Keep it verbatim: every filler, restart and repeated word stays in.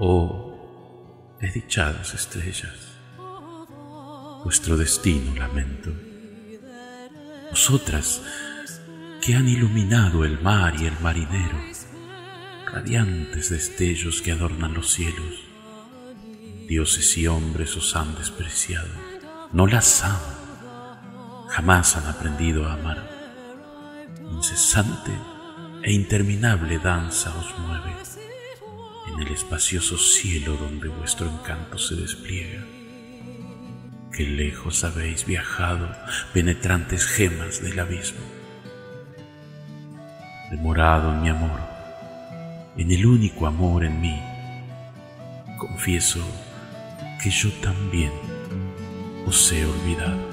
Oh, desdichadas estrellas, vuestro destino lamento. Vosotras que han iluminado el mar y el marinero, radiantes destellos que adornan los cielos, dioses y hombres os han despreciado, no las aman, jamás han aprendido a amar. Incesante e interminable danza os mueve en el espacioso cielo donde vuestro encanto se despliega. Qué lejos habéis viajado, penetrantes gemas del abismo. Demorado en mi amor, en el único amor en mí, confieso que yo también os he olvidado.